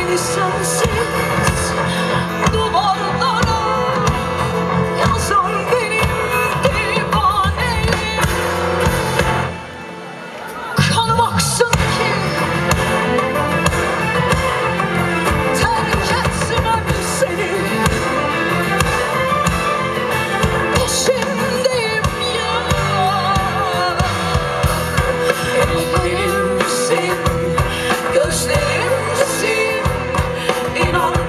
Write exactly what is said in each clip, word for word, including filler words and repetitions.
beni sensiz duvarlara yazan benim divaneyim. Kanım aksın ki terk etmem seni. Peşindeyim ya. Ellerimsin, gözlerimsin, inan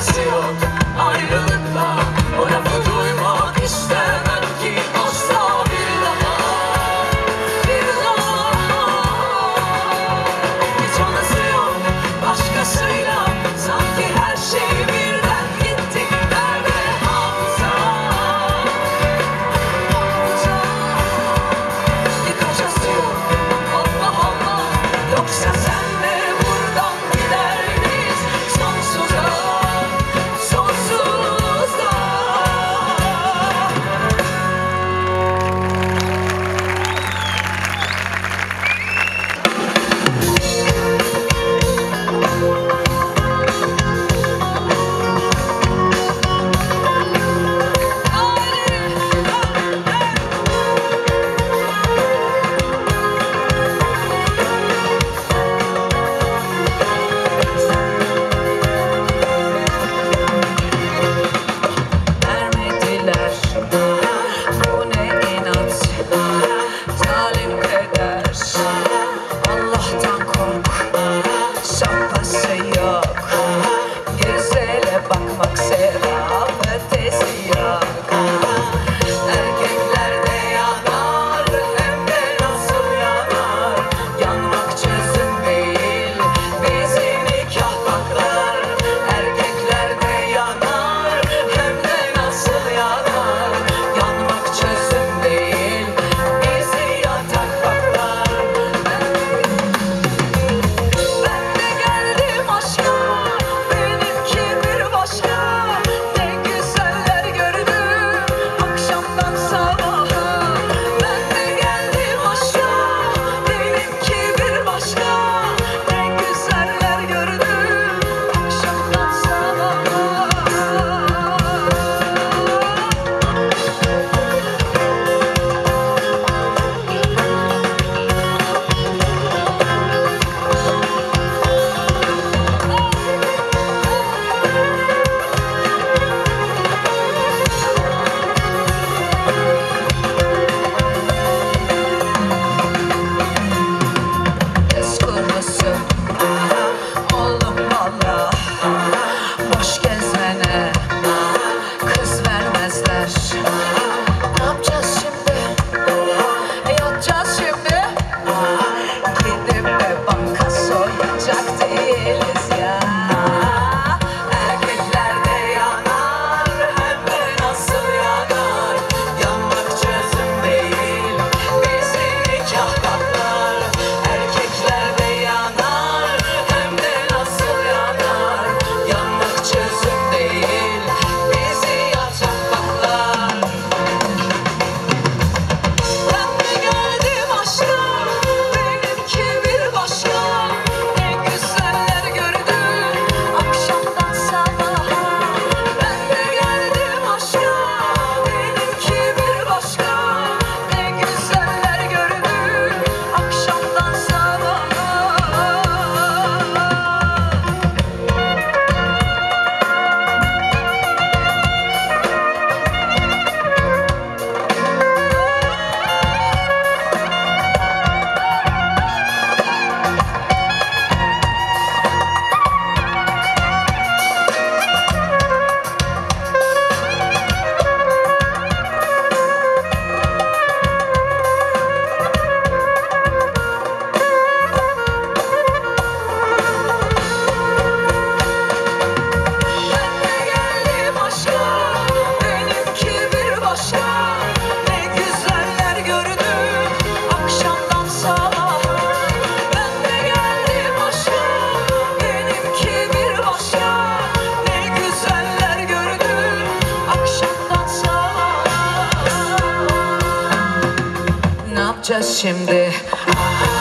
şakası yok ayrılıkla. O lafı duymak istemem ki asla bir daha, bir daha. Hiç anası yok başkasıyla, sanki her şey birden gitti. Nerede hafıza, hafıza. Yıkacası yok Allah Allah, yoksa senle buradan gider miyiz sonsuza, sonsuzda. Vermediler, bu ne inat, zalim kader. Allah'tan kork, şapkası yok. Güzele bakmak sevap, ötesi yok. Erkeklerde yanar, hem de nasıl yanar. Yanmak çözüm değil, bizi nikah baklar. Erkeklerde yanar, hem de nasıl yanar. Yanmak çözüm değil, bizi yatak baklar. Ben de geldim aşka, benimki bir başka. Ne güzeller gördüm akşamdan sabaha. Ben de geldim aşka, benimki bir başka. Ne güzeller gördüm akşamdan sabaha. Kız kurusu oğlum valla, boş gezmene kız vermezler. Ne yapacağız şimdi? Yatacağız şimdi. Gidip de banka soyacak değiliz ya. Erkeklerde yanar, hem de nasıl yanar. Yanmak çözüm değil, bizi nikah baklar. Erkeklerde yanar, hem de nasıl yanar. Yanmak çözüm değil, bizi yatak baklar. Ben de geldim aşka, benimki bir başka. Ne güzeller gördüm akşamdan sabaha. Ben de geldim aşka, benimki bir başka. Ne güzeller gördüm akşamdan sabaha. Ben de geldim aşka, benimki bir başka. Ne güzeller gördüm akşamdan sabaha. Ben de geldim aşka, benimki bir başka. Ne güzeller gördüm akşamdan sabaha. Ne yapacağız şimdi?